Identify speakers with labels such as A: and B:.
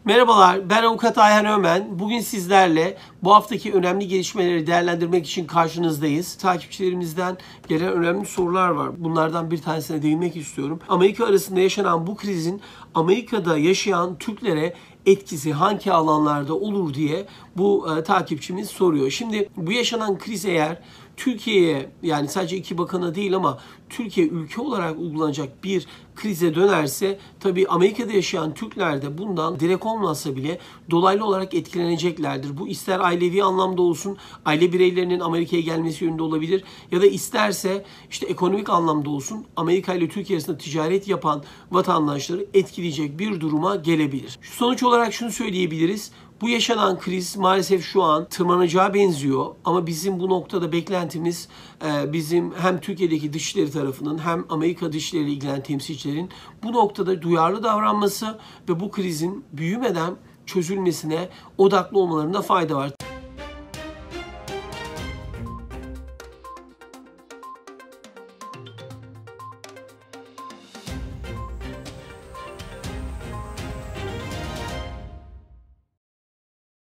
A: Merhabalar, ben Avukat Ayhan Ömen. Bugün sizlerle bu haftaki önemli gelişmeleri değerlendirmek için karşınızdayız. Takipçilerimizden gelen önemli sorular var. Bunlardan bir tanesine değinmek istiyorum. Amerika arasında yaşanan bu krizin Amerika'da yaşayan Türklere etkisi hangi alanlarda olur diye bu takipçimiz soruyor. Şimdi bu yaşanan kriz eğer Türkiye'ye, yani sadece iki bakana değil ama Türkiye ülke olarak uygulanacak bir krize dönerse tabii Amerika'da yaşayan Türkler de bundan direkt olmasa bile dolaylı olarak etkileneceklerdir. Bu ister ailevi anlamda olsun, aile bireylerinin Amerika'ya gelmesi yönünde olabilir ya da isterse işte ekonomik anlamda olsun, Amerika ile Türkiye arasında ticaret yapan vatandaşları etkileyecek bir duruma gelebilir. Sonuç olarak şunu söyleyebiliriz. Bu yaşanan kriz maalesef şu an tırmanacağı benziyor ama bizim bu noktada beklentimiz bizim hem Türkiye'deki dışişleri tarafının hem Amerika dışişleriyle ilgilenen temsilcilerin bu noktada duyarlı davranması ve bu krizin büyümeden çözülmesine odaklı olmalarında fayda var.